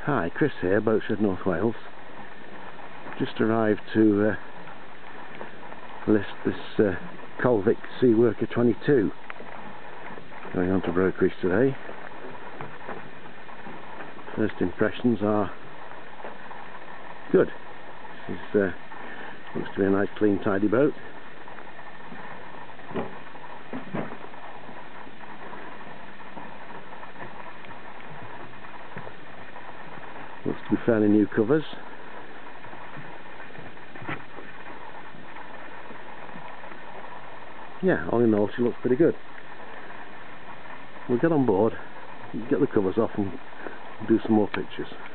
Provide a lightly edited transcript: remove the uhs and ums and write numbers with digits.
Hi, Chris here, Boatshed, North Wales. Just arrived to list this Colvic Seaworker 22. Going on to brokerage today. First impressions are good. This is, looks to be a nice, clean, tidy boat. Looks to be fairly new covers. Yeah, all in all, she looks pretty good. We'll get on board, get the covers off and do some more pictures.